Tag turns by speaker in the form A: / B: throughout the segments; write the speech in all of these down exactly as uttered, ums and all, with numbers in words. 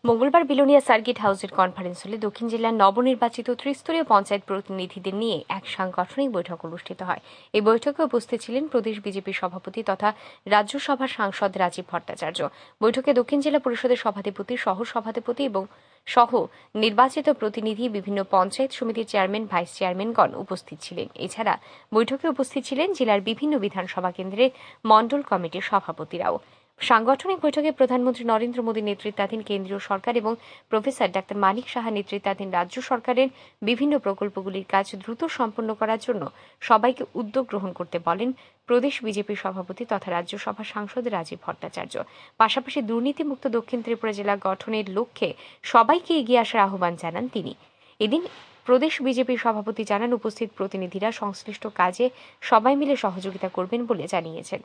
A: মঙ্গলবার বিলোনিয়া সার্কিট হাউসের কনফারেন্স হলে দক্ষিণ জেলার নবনির্বাচিত ত্রিস্তরীয় পঞ্চায়েত প্রতিনিধিদের নিয়ে এক সাংগঠনিক বৈঠক অনুষ্ঠিত হয়। এই বৈঠকে উপস্থিত ছিলেন প্রদেশ বিজেপি সভাপতি তথা রাজ্যসভার সাংসদ রাজীব ভট্টাচার্য। বৈঠকে দক্ষিণ জেলা পরিষদের সভাধিপতি, সহ সভাধিপতি এবং সহ নির্বাচিত প্রতিনিধি, বিভিন্ন পঞ্চায়েত সমিতির চেয়ারম্যান, ভাইস চেয়ারম্যানগণ উপস্থিত ছিলেন। এছাড়া বৈঠকে উপস্থিত ছিলেন জেলার বিভিন্ন বিধানসভা কেন্দ্রের মণ্ডল কমিটির সভাপতিরাও। সাংগঠনিক বৈঠকে প্রধানমন্ত্রী নরেন্দ্র মোদীর নেতৃত্বাধীন কেন্দ্রীয় সরকার এবং প্রফেসর ডাক্তার মানিক সাহা নেতৃত্বাধীন রাজ্য সরকারের বিভিন্ন প্রকল্পগুলির কাজ দ্রুত সম্পন্ন করার জন্য সবাইকে উদ্যোগ গ্রহণ করতে বলেন প্রদেশ বিজেপির সভাপতি তথা রাজ্যসভার সাংসদ রাজীব ভট্টাচার্য। পাশাপাশি দুর্নীতিমুক্ত দক্ষিণ ত্রিপুরা জেলা গঠনের লক্ষ্যে সবাইকে এগিয়ে আসার আহ্বান জানান তিনি। এদিন প্রদেশ বিজেপির সভাপতি জানান, উপস্থিত প্রতিনিধিরা সংশ্লিষ্ট কাজে সবাই মিলে সহযোগিতা করবেন বলে জানিয়েছেন।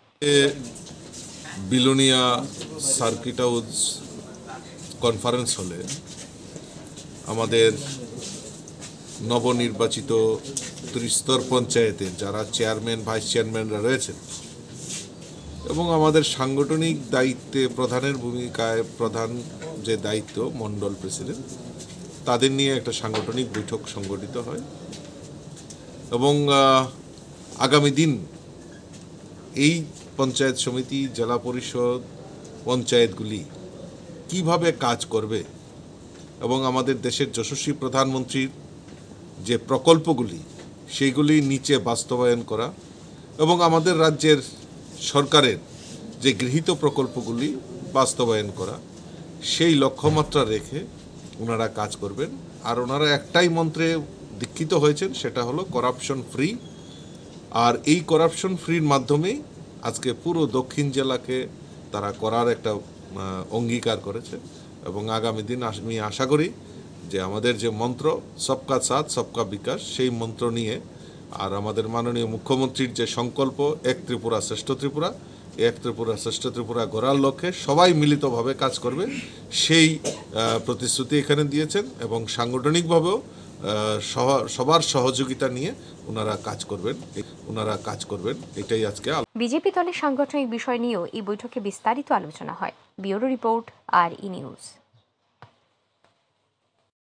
B: বিলোনিয়া সার্কিট হাউস কনফারেন্স হলে আমাদের নবনির্বাচিত ত্রিস্তর পঞ্চায়েতে যারা চেয়ারম্যান, ভাইস চেয়ারম্যানরা রয়েছেন এবং আমাদের সাংগঠনিক দায়িত্বে প্রধানের ভূমিকায় প্রধান যে দায়িত্ব মণ্ডল প্রেসিডেন্ট, তাদের নিয়ে একটা সাংগঠনিক বৈঠক সংগঠিত হয় এবং আগামী দিন এই পঞ্চায়েত সমিতি, জেলা পরিষদ, পঞ্চায়েতগুলি কিভাবে কাজ করবে এবং আমাদের দেশের যশস্বী প্রধানমন্ত্রীর যে প্রকল্পগুলি সেইগুলি নিচে বাস্তবায়ন করা এবং আমাদের রাজ্যের সরকারের যে গৃহীত প্রকল্পগুলি বাস্তবায়ন করা, সেই লক্ষ্যমাত্রা রেখে ওনারা কাজ করবেন। আর ওনারা একটাই মন্ত্রে দীক্ষিত হয়েছেন, সেটা হলো করাপশন ফ্রি। আর এই করাপশন ফ্রির মাধ্যমেই আজকে পুরো দক্ষিণ জেলাকে তারা করার একটা অঙ্গীকার করেছে এবং আগামী দিন আমি আশা করি যে আমাদের যে মন্ত্র সবকা সাথ সবকা বিকাশ, সেই মন্ত্র নিয়ে আর আমাদের মাননীয় মুখ্যমন্ত্রীর যে সংকল্প এক ত্রিপুরা শ্রেষ্ঠ ত্রিপুরা, এক ত্রিপুরা শ্রেষ্ঠ ত্রিপুরা গড়ার লক্ষ্যে সবাই মিলিতভাবে কাজ করবে, সেই প্রতিশ্রুতি এখানে দিয়েছেন এবং সাংগঠনিকভাবেও সবার সহযোগিতা নিয়ে ওনারা কাজ করবেন ওনারা কাজ করবেন এটাই আজকে।
A: বিজেপি দলের সাংগঠনিক বিষয় নিয়েও এই বৈঠকে বিস্তারিত আলোচনা হয়। ব্যুরো রিপোর্ট, আর ই নিউজ।